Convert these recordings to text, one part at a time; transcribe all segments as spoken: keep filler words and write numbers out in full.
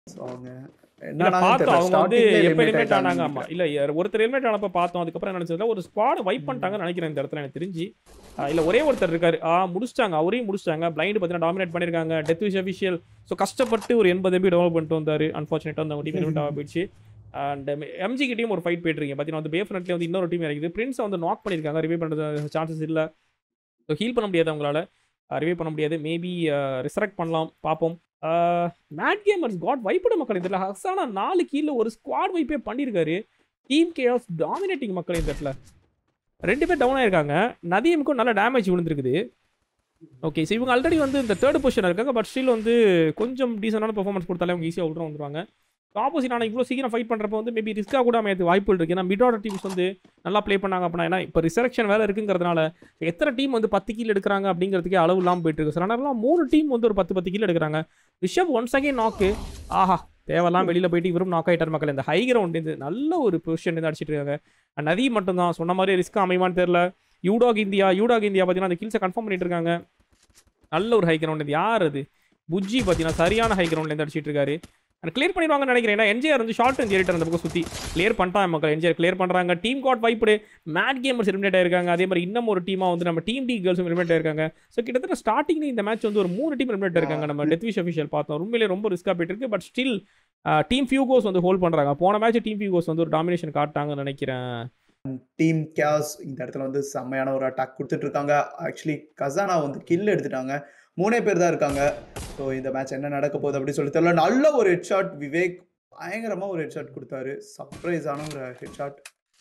So அவங்க நான் பார்த்தோம் அவங்க வந்து எப்போ எலிமினேட் ஆனாங்க. ஆமாம் இல்லை ஒருத்தர் எலிமினேட் ஆனப்போ பார்த்தோம். அதுக்கப்புறம் என்ன நினச்சதுல ஒரு ஸ்குவாட் வைப் பண்ணிட்டாங்கன்னு நினைக்கிறேன் இந்த இடத்துல எனக்கு தெரிஞ்சு. இல்லை ஒரே ஒருத்தர் இருக்காரு ஆ முடிச்சிட்டாங்க, அவரையும் முடிச்சிட்டாங்க. பிளைண்ட் பார்த்தீங்கன்னா டாமினேட் பண்ணியிருக்காங்க. டெத் விஷ் அஃபிஷியல் ஸோ கஷ்டப்பட்டு ஒரு எண்பது எம்பி டெவலப் பண்ணிட்டு வந்தார். அன்ஃபார்ச்சுனேட்டாக அந்த டீம் எலிமினேட் ஆக போயிடுச்சு. அண்ட் எம்ஜி கிட்டையும் ஒரு ஃபைட் போயிட்டு இருக்கீங்க பார்த்தீங்கன்னா வந்து பேஃப்ரண்ட்லேயே வந்து இன்னொரு டீம் இருக்குது. பிரின்ஸை வந்து நாக் பண்ணியிருக்காங்க. ரிவே பண்ணுறது சான்சஸ் இல்லை. ஸோ ஹீல் பண்ண முடியாது அவங்களால, ரிவே பண்ண முடியாது. மேபி ரிசரக்ட் பண்ணலாம், பார்ப்போம். மேட் கேமர்ஸ் காட் வைப்பட மக்கள் இந்த இடத்துல ஹசானா நாலு கீழே ஒரு ஸ்குவாட் வைப்பே பண்ணியிருக்காரு. டீம் கேஆஸ் டாமினேட்டிங் மக்கள் இந்த இடத்துல ரெண்டு பேர் டவுன் ஆயிருக்காங்க. நதீமுக்கும் நல்ல டேமேஜ் விழுந்துருக்குது. ஓகே ஸோ இவங்க ஆல்ரெடி வந்து இந்த தேர்ட் பொசிஷன் இருக்காங்க. பட் ஸ்டில் வந்து கொஞ்சம் டீசெண்டான பெர்ஃபார்மன்ஸ் கொடுத்தாலே அவங்க ஈஸியாக விட்ற வந்துருவாங்க. ஆப்போசிட் ஆனால் இவ்வளோ சீக்கிரம் ஃபைட் பண்ணுறப்போ வந்து மேபி ரிஸ்க்காக கூட அமையது வாய்ப்புகள் இருக்குது. ஏன்னா மிட் ஆர்டர் டீம்ஸ் வந்து நல்லா ப்ளே பண்ணாங்க அப்படின்னா, ஏன்னா இப்போ ரிசரக்ஷன் வேலை இருக்குங்கிறதுனால எத்தனை டீம் வந்து பத்து கீழ் எடுக்கிறாங்க அப்படிங்கிறதுக்கே அளவு இல்லாமல் போயிட்டு இருக்கு. சில நேரம்லாம் மூணு டீம் வந்து ஒரு பத்து பத்து கீழ் எடுக்கிறாங்க. ரிஷப் ஒன் செகண்ட் நாக்கு, ஆஹா தேவையெல்லாம் வெளியில் போயிட்டு இவரும் நாக் ஆகிட்டார் மக்கள். இந்த ஹை கிரவுண்ட் இது நல்ல ஒரு பொசிஷன் வந்து அடிச்சிட்டு இருக்காங்க. நதி மட்டும்தான் சொன்ன மாதிரி ரிஸ்க்காக அமையுமான்னு தெரியல. யூடாக் இந்தியா யூடாக் இந்தியா பார்த்தீங்கன்னா அந்த கில்ஸை கன்ஃபார்ம் பண்ணிட்டு இருக்காங்க. நல்ல ஒரு ஹை கிரவுண்ட். இது யார் அது புஜ்ஜி பார்த்தீங்கன்னா சரியான ஹை கிரவுண்ட்லேருந்து அடிச்சிட்டு இருக்காரு. அண்ட் கிளியர் பண்ணிடுவாங்கன்னு நினைக்கிறேன். ஏன்னா என்ஜிஆர் வந்து ஷார்ட் அண்ட் ஏறிட்டு அந்த பக்கம் சுற்றி கிளியர் பண்ணிட்டாங்க மக்கள். என்ஜிஆர் கிளியர் பண்ணுறாங்க. டீம் காட் வைப்படு மேட் கேமர்ஸ் எலிமினேட் ஆயிருக்காங்க. அதே மாதிரி இன்னும் ஒரு டீமாக வந்து நம்ம டீம் டி கேர்ள்ஸும் எலிமினேட் ஆயிருக்காங்க. ஸோ கிட்டத்தட்ட ஸ்டார்டிங் இந்த மேட்ச் வந்து ஒரு மூணு டீம் எலிமினேட் ஆயிருக்காங்க. நம்ம டெத் விஷ் அஃபிஷியல் பார்த்தோம். உண்மையிலே ரொம்ப ரிஸ்க்காக போயிட்டு இருக்கு. பட் ஸ்டில் டீம் ஃபியூகோஸ் வந்து ஹோல்ட் பண்ணுறாங்க. போன மேட்ச் டீம் ஃபியூகோஸ் வந்து ஒரு டாமினேஷன் காட்டாங்கன்னு நினைக்கிறேன். டீம் கேஸ் இந்த இடத்துல வந்து செம்மையான ஒரு அட்டாக் கொடுத்துட்டு இருக்காங்க. ஆக்சுவலி கசானா வந்து கில் எடுத்துட்டாங்க. மூணே பேர் தான் இருக்காங்க. ஸோ இந்த மேட்ச் என்ன நடக்க போகுது அப்படின்னு சொல்லி தெரியல. நல்ல ஒரு ஹெட் ஷாட் விவேக் பயங்கரமா ஒரு ஹெட் ஷாட் கொடுத்தாரு. சர்ப்ரைஸான ஒரு ஹெட் ஷாட்.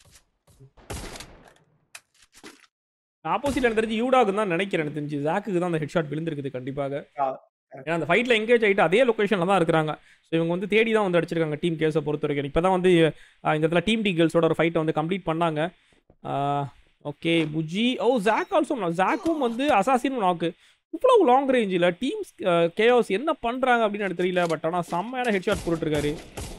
ஆப்போசிட் எனக்கு தெரிஞ்சு யூடாக்கு தான் நினைக்கிறேன். எனக்கு தெரிஞ்சு ஜாக்குக்கு தான் அந்த ஹெட் ஷாட் விழுந்திருக்குது கண்டிப்பாக. ஏன்னா அந்த ஃபைட்டில் எங்கேஜ் ஆகிட்டு அதே லொக்கேஷனில் தான் இருக்கிறாங்க. ஸோ இவங்க வந்து தேடி தான் வந்து அடிச்சிருக்காங்க டீம் கேஸை பொறுத்த வரைக்கும். இப்போ தான் வந்து இந்த இடத்துல டீம் டி கேர்ள்ஸோட ஒரு ஃபைட்டை வந்து கம்ப்ளீட் பண்ணாங்க. Okay Fuji oh Jack also ஜாக்கும் வந்து அசாசின் நாக்கு. இவ்வளோ லாங் ரேஞ்சில் டீம்ஸ் கேஆஸ் என்ன பண்ணுறாங்க அப்படின்னு எனக்கு தெரியல. பட் ஆனால் செம்மையான ஹெட் ஷாட் போட்டுருக்காரு.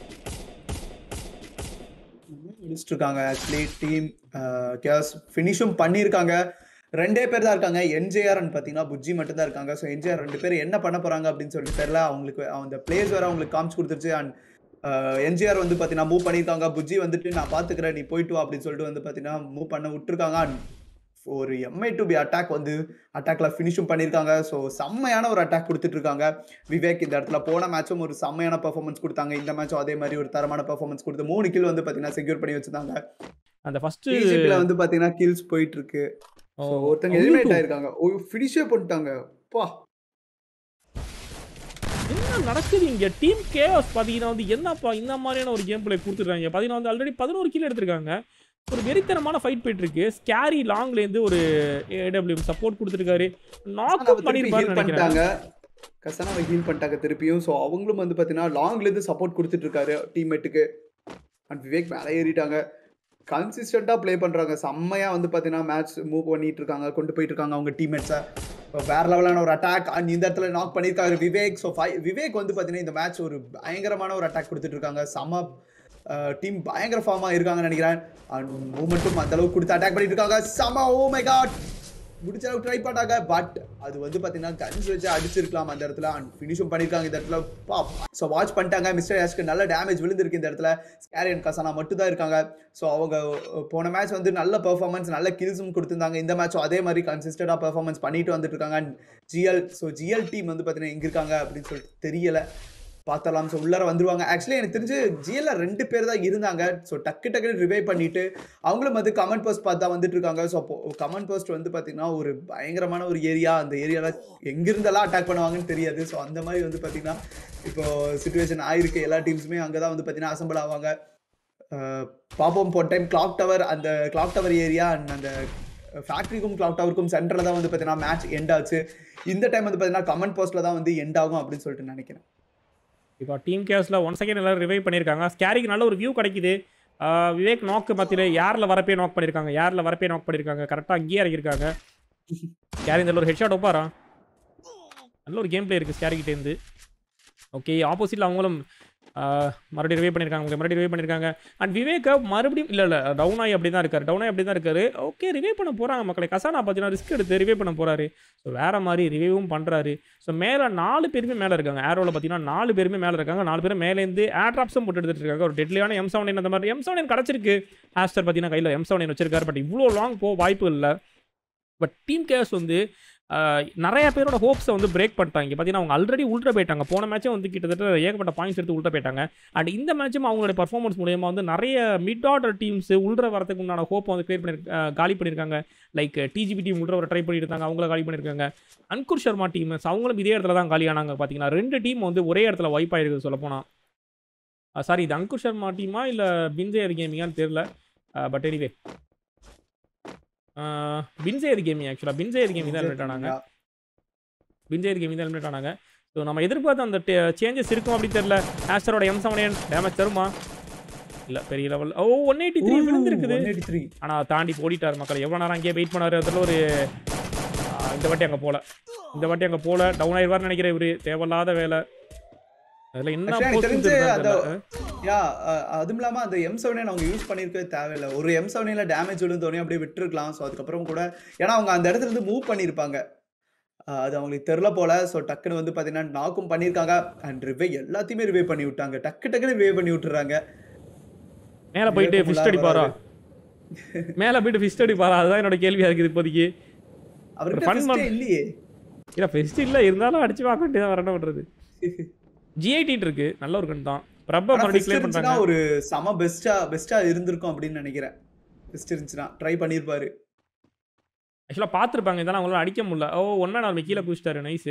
முடிச்சிருக்காங்க ஆக்சுவலி டீம் கேஆஸ் ஃபினிஷும் பண்ணியிருக்காங்க. ரெண்டே பேர் தான் இருக்காங்க. என்ஜேஆர் பார்த்தீங்கன்னா புஜ்ஜி மட்டும் தான் இருக்காங்க. ஸோ என்ஜேஆர் ரெண்டு பேர் என்ன பண்ண போகிறாங்க அப்படின்னு சொல்லிட்டு தெரியல. அவங்களுக்கு அந்த பிளேஸ் வேறு அவங்களுக்கு காமிச்சு கொடுத்துருச்சு. அண்ட் என்ஜிஆர் வந்து பார்த்தீங்கன்னா மூவ் பண்ணியிருக்காங்க. புஜ்ஜி வந்துட்டு நான் பார்த்துக்கிறேன் நீ போயிட்டு வா அப்படின்னு சொல்லிட்டு வந்து பார்த்தீங்கன்னா மூவ் பண்ண விட்டுருக்காங்க. அண்ட் ஒரு எம்ஐ டு பி அட்டாக் வந்து அட்டாக்ல ஃபினிஷும் பண்ணியிருக்காங்க. ஸோ செம்மையான ஒரு அட்டாக் கொடுத்துட்டு இருக்காங்க விவேக். இந்த இடத்துல போன மேட்சும் ஒரு செம்மையான பெர்ஃபார்மன்ஸ் கொடுத்தாங்க. இந்த மேட்சும் அதே மாதிரி ஒரு தரமான பெர்ஃபார்மன்ஸ் கொடுத்து மூணு கில் வந்து பார்த்தீங்கன்னா செக்யூர் பண்ணி வச்சிருந்தாங்க. அந்த ஃபர்ஸ்ட் ஈஜிப்ட்ல வந்து பார்த்தீங்கன்னா கில்ஸ் போயிட்டு இருக்கு. ஸோ ஒருத்தங்க எலிமினேட் ஆயிருக்காங்க. ஒரு ஃபினிஷே பண்ணிட்டாங்க. பா என்ன நடக்குது இங்கே? டீம் கேஆஸ் பார்த்தீங்கன்னா வந்து என்னப்பா இந்த மாதிரியான ஒரு கேம் பிளே கொடுத்துருக்காங்க. பார்த்தீங்கன்னா வந்து ஆல்ரெடி பதினோரு கில் எடுத்திருக்காங்க. ஒரு வெறித்தனமான ஃபைட் போயிட்டு இருக்கு. ஸ்கேரி லாங்லேருந்து ஒரு ஏடபிள்யூ சப்போர்ட் கொடுத்துருக்காரு. நாக் அவுட் பண்ணிருப்பாருன்னு நினைக்கிறாங்க. கசானாவை ஹீல் பண்ணிட்டாங்க திருப்பியும். ஸோ அவங்களும் வந்து பார்த்தீங்கன்னா லாங்லேருந்து சப்போர்ட் கொடுத்துட்டு இருக்காரு டீம்மேட்டுக்கு. அண்ட் விவேக் மேலே ஏறிட்டாங்க. கன்சிஸ்டண்டாக ப்ளே பண்ணுறாங்க. செம்மையாக வந்து பார்த்தீங்கன்னா மேட்ச் மூவ் பண்ணிட்டு இருக்காங்க, கொண்டு போயிட்டு இருக்காங்க அவங்க டீம்மேட்ஸை. வேற லெவலான ஒரு அட்டாக் அண்ட் இந்த இடத்துல நாக் பண்ணியிருக்காரு விவேக். ஸோ ஃபை விவேக் வந்து பார்த்தீங்கன்னா இந்த மேட்ச் ஒரு பயங்கரமான ஒரு அட்டாக் கொடுத்துட்டு இருக்காங்க. செம்ம டீம் பயங்கர ஃபார்மாக இருக்காங்கன்னு நினைக்கிறேன். அண்ட் மூமெண்ட்டும் அந்த அளவுக்கு கொடுத்து அட்டாக் பண்ணிட்டு இருக்காங்க. செம்ம ஓ மை காட் முடிச்ச அளவுக்கு ட்ரை பண்ணாங்க. பட் அது வந்து பார்த்தீங்கன்னா கன்ஸ் வச்சு அடிச்சிருக்கலாம் அந்த இடத்துல. அண்ட் ஃபினிஷும் பண்ணியிருக்காங்க இந்த இடத்துல. பாப் ஸோ வாட்ச் பண்ணிட்டாங்க. மிஸ்டர் யாஷ்க்கு நல்ல டேமேஜ் விழுந்திருக்கு இந்த இடத்துல. ஸ்கேரி அண்ட் கசானா மட்டும் தான் இருக்காங்க. ஸோ அவங்க போன மேட்ச் வந்து நல்ல பெர்ஃபார்மன்ஸ் நல்ல கில்ஸும் கொடுத்துருந்தாங்க. இந்த மேட்சும் அதே மாதிரி கன்சிஸ்டண்டாக பெர்ஃபார்மன்ஸ் பண்ணிட்டு வந்துட்டு இருக்காங்க. And GL so GL team வந்து பார்த்தீங்கன்னா எங்கே இருக்காங்க அப்படின்னு சொல்லிட்டு தெரியலை. பார்த்தலாம். ஸோ உள்ளார வந்துருவாங்க. ஆக்சுவலி எனக்கு தெரிஞ்சு ஜிஎல்ல ரெண்டு பேர் தான் இருந்தாங்க. ஸோ டக்கு டக்குன்னு ரிவைவ் பண்ணிட்டு அவங்களும் வந்து கமெண்ட் போஸ்ட் பார்த்தா வந்துட்டு இருக்காங்க. ஸோ கமெண்ட் போஸ்ட் வந்து பார்த்தீங்கன்னா ஒரு பயங்கரமான ஒரு ஏரியா. அந்த ஏரியாவில் எங்கிருந்தெல்லாம் அட்டாக் பண்ணுவாங்கன்னு தெரியாது. ஸோ அந்த மாதிரி வந்து பார்த்தீங்கன்னா இப்போ சிச்சுவேஷன் ஆயிருக்கு. எல்லா டீம்ஸுமே அங்கே தான் வந்து பார்த்தீங்கன்னா அசம்பிள் ஆவாங்க. பார்ப்போம் போன டைம் கிளாக் டவர் அந்த கிளாக் டவர் ஏரியா அண்ட் அந்த ஃபேக்ட்ரிக்கும் கிளாக் டவருக்கும் சென்டரில் தான் வந்து பார்த்தீங்கன்னா மேட்ச் எண்ட் ஆச்சு. இந்த டைம் வந்து பார்த்தீங்கன்னா கமெண்ட் போஸ்ட்டில் தான் வந்து எண்ட் ஆகும் அப்படின்னு சொல்லிட்டு நினைக்கிறேன். இப்போ டீம் கேஸில் ஒன் செகண்ட் எல்லாரும் ரிவைவ் பண்ணியிருக்காங்க. ஸ்கேரிக்கு நல்ல ஒரு வியூ கிடைக்குது. விவேக் நாக்கு மத்தியில் யாரில் வரப்பே நாக் பண்ணியிருக்காங்க யாரில் வரப்பே நாக் பண்ணியிருக்காங்க கரெக்டாக அங்கேயே இறங்கியிருக்காங்க. ஸ்கேரி இந்த ஒரு ஹெட் ஷாட் ஒப்பாரா நல்ல ஒரு கேம் பிளே இருக்குது ஸ்கேரிக்கிட்டேருந்து. ஓகே. ஆப்போசிட்ல அவங்களும் ஆ மறுபடியும் ரிவைவ் பண்ணியிருக்காங்க. மறுபடியும் ரிவைவ் பண்ணியிருக்காங்க. அண்ட் விவேக்க மறுபடியும் இல்ல, இல்ல. டவுன் ஆகி அப்படி தான் இருக்காரு. டவுன் ஆகி அப்படி தான் இருக்காரு. ஓகே ரிவைவ் பண்ண போறாங்க மக்களே. கசானா பார்த்தீங்கன்னா ரிஸ்க் எடுத்து ரிவைவ் பண்ண போறாரு. ஸோ வேற மாரி ரிவைவும் பண்றாரு. ஸோ மேல நாலு பேருமே மேல இருக்காங்க. ஏரோல பார்த்தீங்கன்னா நாலு பேருமே மேல இருக்காங்க. நாலு பேரும் மேலேருந்து ஏர் ட்ராப்ஸும் போட்டு எடுத்துட்டு இருக்காங்க. ஒரு டெட்லியான எம் செவன் நைன் அந்த மாதிரி எம் செவன் நைன் கிடைச்சிருக்கு. ஆஸ்டர் பார்த்தீங்கன்னா கையில எம் செவன் நைன் வச்சிருக்காரு. பட் இவ்வளோ லாங் போக வாய்ப்பு இல்ல. பட் டீம் கேஸ் வந்து ஆ நெறைய பேரோட ஹோப்ஸை வந்து பிரேக் பண்ணிட்டாங்க. பார்த்தீங்கன்னா அவங்க ஆல்ரெடி உள்ட்ரா போயிட்டாங்க. போன மேட்சே வந்து கிட்டத்தட்ட ஏகப்பட்ட பாயிண்ட்ஸ் எடுத்து உள்ட்ரா போயிட்டாங்க. அண்ட் இந்த மேட்சும் அவங்களுடைய பெர்ஃபார்மன்ஸ் மூலியமா வந்து நெறைய மிட் ஆர்டர் டீம்ஸ் உள்ட்ரா வரதுக்கு உண்டான ஹோப்பை வந்து கிரியேட் பண்ணி காலி பண்ணியிருக்காங்க. லைக் டிஜிபி டீம் உள்ட்ரா வர ட்ரை பண்ணிட்டு இருந்தாங்க. அவங்கள காலி பண்ணியிருக்காங்க. அன்குர் சர்மா டீம் அவங்களும் இதே இடத்துல தான் காலியானாங்க. பார்த்தீங்கன்னா ரெண்டு டீம் வந்து ஒரே இடத்துல வைப் ஆயிருக்குது சொல்லப்போனா. சாரி இது அன்குர் சர்மா டீமா இல்லை பின்சேயர் கேமிங்கான்னு தெரியல. பட் எனிவே பின்சேயர் கேமிங் ஆக்சுவலாக பின்சேயர் கேமிங் தான் எலிமினேட் ஆனாங்க. பின்சேயர் கேமிங் தான் எலிமினேட் ஆனாங்க. ஸோ நம்ம எதிர்பார்த்த அந்த சேஞ்சஸ் இருக்கும் அப்படின்னு தெரியல. ஆஸ்டரோட எம் செவன் டேமேஜ் தருமா? இல்லை பெரிய level. Oh one eighty three விழுந்துருக்குது. ஆனால் தாண்டி ஓடிட்டார் மக்கள். எவ்வளோ நேரம் அங்கேயே வெயிட் பண்ணாரு. அதில் ஒரு இந்த வாட்டி அங்கே போல இந்த வாட்டி அங்கே போல டவுன் ஆயிடுவார்னு நினைக்கிறேன். இவரு தேவையில்லாத வேலை. அதில் என்ன யா அதுவும் இல்லாம அந்த எம் செவன் அவங்க யூஸ் பண்ணிருக்கவே தேவையில்லை. ஒரு எம் செவன் டேமேஜ் விழுந்தோடனே அப்படியே விட்டுருக்கலாம். ஸோ அதுக்கப்புறம் கூட ஏன்னா அவங்க அந்த இடத்துல இருந்து மூவ் பண்ணியிருப்பாங்க. அது அவங்களுக்கு தெரியல போல. ஸோ டக்குன்னு வந்து பார்த்தீங்கன்னா நாக்கும் பண்ணியிருக்காங்க. அண்ட் ரிவைவ் எல்லாத்தையுமே ரிவைவ் பண்ணி விட்டாங்க. டக்கு டக்குன்னு ரிவைவ் பண்ணி விட்டுறாங்க. மேலே போயிட்டு ஃபிஸ்ட் அடிப்பாரா? மேலே போயிட்டு ஃபிஸ்ட் அடிப்பாரா? அதுதான் என்னோட கேள்வியா இருக்குது இப்போதைக்கு. அவருக்கு ஃபன் இல்லையே. இல்லை ஃபெஸ்ட் இல்லை இருந்தாலும் அடிச்சு பார்க்க வேண்டியதான். வர என்ன பண்ணுறது? ஜிஐடி இருக்கு. நல்ல ஒரு கன் தான். பிரபா மறுபடியும் ப்ளே பண்றாங்க. ஒரு சம பெஸ்டா பெஸ்டா இருந்திருக்கும் அப்படின்னு நினைக்கிறேன். பெஸ்ட் இருந்துச்சுனா ட்ரை பண்ணிருப்பாரு. ஆக்சுவலா பாத்துருப்பாங்க. இதெல்லாம் அவங்களால அடிக்க முடியல. ஓ ஒன் மேன் ஆர்மி கீழே புடிச்சிட்டாரு. நைஸ்.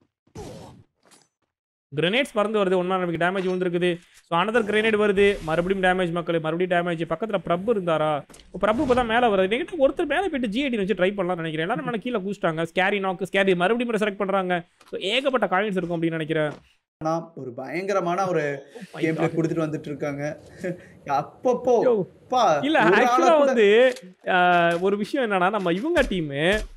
கிரனேட்ஸ் பறந்து வருது. ஒன் மேன் ஆர்மிக்கு டேமேஜ் விழுந்திருக்குது. ஸோ அனதர் கிரனேட் வருது. மறுபடியும் டேமேஜ் மக்கள். மறுபடியும் டேமேஜ். பக்கத்தில் பிரபு இருந்தாரா? பிரபு இப்போ தான் மேலே வருது. நெகட்டிவ் ஒருத்தர் மேலே போயிட்டு ஜிஐடி வச்சு ட்ரை பண்ணலாம்னு நினைக்கிறேன். எல்லாரும் மேலே கீழே குதிச்சிட்டாங்க. ஸ்கேரி நாக்கு ஸ்கேரி மறுபடியும் செலக்ட் பண்றாங்க. ஸோ ஏகப்பட்ட காயின்ஸ் இருக்கும் அப்படின்னு நினைக்கிறேன். ஆனா ஒரு பயங்கரமான ஒரு கேம் பிளே கொடுத்துட்டு வந்துட்டு இருக்காங்க. அப்பப்போ இல்ல ஆக்சுவலா வந்து ஒரு விஷயம் என்னன்னா நம்ம இவங்க டீம்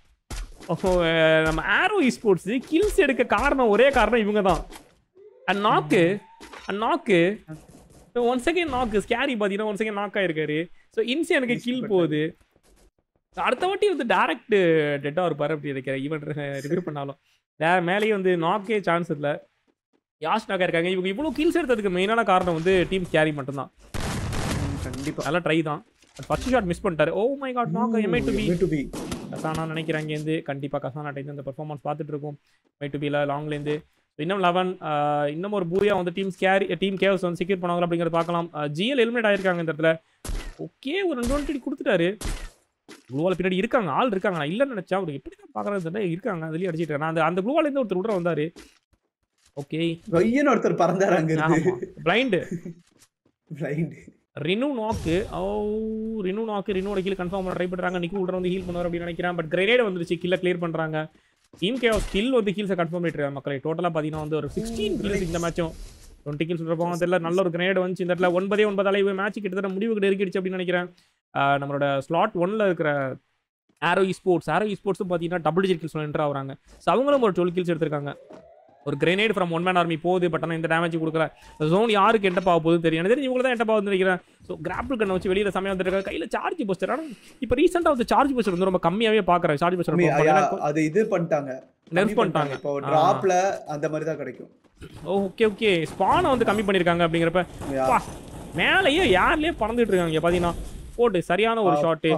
நம்ம ஆரோ eSports கில்ஸ் எடுக்க காரணம் ஒரே காரணம் இவங்க தான். And knock and knock one second knock scary பார்த்தீங்கன்னா ஒன் செகண்ட் நாக் ஆயிருக்காரு. ஸோ இன்சியனுக்கு கில் போகுது. அடுத்த வாட்டி வந்து டைரக்ட் டெட்டாக இருப்பாரு அப்படி நினைக்கிறேன். ஈவன் ரிவ்யூ பண்ணாலும் மேலேயே வந்து நாக்கே சான்ஸ் இல்லை. யாஷ் நாக்கா இருக்காங்க. இவங்க இவ்வளோ கீல்ஸ் எடுத்ததுக்கு மெயினான காரணம் வந்து டீம் கேரி மட்டும்தான். கண்டிப்பாக நல்லா ட்ரை தான். ஃபர்ஸ்ட் ஷாட் மிஸ் பண்ணிட்டாரு. ஓ மை காட் நாக் எம்ஐ டு பி கசானா நினைக்கிறேன். இங்கேருந்து கண்டிப்பாக கசானா டைம் இந்த பர்ஃபார்மன்ஸ் பார்த்துட்டு இருக்கும். எம்ஐ டு பியில் லாங்லேருந்து இன்னும் லெவன் இன்னும் ஒரு பூயா வந்து டீம் கேரி டீம் கேவ்ஸ் வந்து செக்யூர் பண்ணுவாங்க அப்படிங்கிறத பார்க்கலாம். ஜிஎல் எலிமினேட் ஆயிருக்காங்க இந்த இடத்துல. ஓகே ஒரு ரெண்டு ஒன் டி கொடுத்துட்டாரு. குளூவால் பின்னாடி இருக்காங்க. ஆள் இருக்காங்க. நான் இல்லைன்னு நினச்சா அவர் எப்படி தான் பார்க்குறது இருக்காங்க. அதுலேயும் அடிச்சிட்டு இருக்காங்க. அந்த அந்த குளூவாலேருந்து ஒருத்தர் விட்ற வந்தார். ஓகே வையன்னு ஒருத்தர் பறந்தாரு அங்க இருந்து. பிளைண்ட் பிளைண்ட் ரினு நாக்கு. ஓ ரினு நாக்கு ரினோட கீழ கன்ஃபார்ம் பண்ண ட்ரை பண்றாங்க. நிக்கு உள்ள வந்து ஹீல் பண்ணுவார் அப்படி நினைக்கிறேன். பட் கிரேனேட் வந்துருச்சு. கில்ல கிளியர் பண்றாங்க. டீம் கேவ் ஸ்கில் வந்து ஹீல்ஸை கன்ஃபார்ம் பண்ணிட்டு மக்களே. டோட்டலா பாத்தீங்கன்னா வந்து ஒரு சிக்ஸ்டீன் கில்ஸ் இந்த மேட்சும் டுவெண்ட்டி கில்ஸ் சொல்றப்போ தெரியல. நல்ல ஒரு கிரேனேட் வந்து இந்த இடத்துல ஒன்பதே ஒன்பது அளவு மேட்ச் கிட்டத்தட்ட முடிவுக்கு நெருக்கிடுச்சு அப்படின்னு நினைக்கிறேன். நம்மளோட ஸ்லாட் ஒன்ல இருக்கிற ஆரோ eSports ஆரோ eSportsம் பாத்தீங்கன்னா டபுள் டிஜிட் கில்ஸ் என்டர் ஆகுறாங்க. ஸோ அவங்களும் ஒரு டுவெல் கில்ஸ் எடுத்திருக்காங்க. ஒரு grenade from one man army போகுது. பட் ஆனால் இந்த டேமேஜ் கொடுக்கல. ஜோன் யாருக்கு என்ட பாக போகுது தெரியும். எனக்கு தெரிஞ்சு இவங்க தான் என்ட பாகுதுன்னு நினைக்கிறேன். ஸோ கிராப்பிள் கண்ணை வச்சு வெளியில் சமயம் வந்துருக்காங்க. கையில் சார்ஜ் போஸ்டர். ஆனால் இப்போ ரீசெண்டாக வந்து சார்ஜ் போஸ்டர் வந்து ரொம்ப கம்மியாகவே பார்க்குறேன். சார்ஜ் போஸ்டர் அது இது பண்ணிட்டாங்க. நெர்ஃப் பண்ணிட்டாங்க. இப்போ டிராப்ல அந்த மாதிரி தான் கிடைக்கும். ஓகே ஓகே ஸ்பானை வந்து கம்மி பண்ணியிருக்காங்க அப்படிங்கிறப்ப மேலேயே யார்லேயே பறந்துட்டு இருக்காங்க. பார்த்தீங்கன்னா போட்டு சரியான ஒரு ஷாட்டு.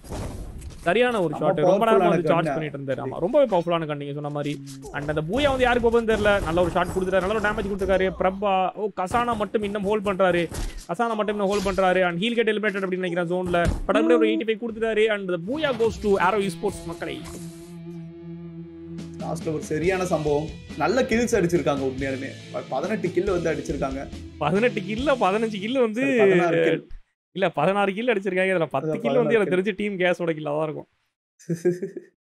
சரியான ஒரு ஷாட். ரொம்ப நேரமா வந்து சார்ஜ் பண்ணிட்டு இருந்தாரு. ஆமா ரொம்பவே பவர்ஃபுல்லான கன் நீங்க சொன்ன மாதிரி. அண்ட் அந்த பூயா வந்து யாருக்கு போகுதுன்னு தெரியல. நல்ல ஒரு ஷாட் கொடுத்துட்டாரு. நல்ல ஒரு டேமேஜ் கொடுத்துருக்காரு. பிரபா ஓ கசானா மட்டும் இன்னும் ஹோல்ட் பண்றாரு. கசானா மட்டும் இன்னும் ஹோல்ட் பண்றாரு. அண்ட் ஹீல் கெட் எலிமினேட்டட் அப்படின்னு நினைக்கிறேன் ஜோன்ல. படத்துல ஒரு எயிட்டி ஃபைவ் கொடுத்துட்டாரு. அண்ட் பூயா கோஸ் டு ஆரோ eSports மக்களை. லாஸ்ட்ல ஒரு சரியான சம்பவம். நல்ல கில்ஸ் அடிச்சிருக்காங்க. உண்மையாலுமே பதினெட்டு கில் வந்து அடிச்சிருக்காங்க. பதினெட்டு கில்ல பதினஞ்சு கில் வந்து இல்ல பதினாறு கில் அடிச்சிருக்காங்க. இதுல பத்து கில் வந்து எனக்கு தெரிஞ்சு டீம் கேஸோட கில்லா தான் இருக்கும்.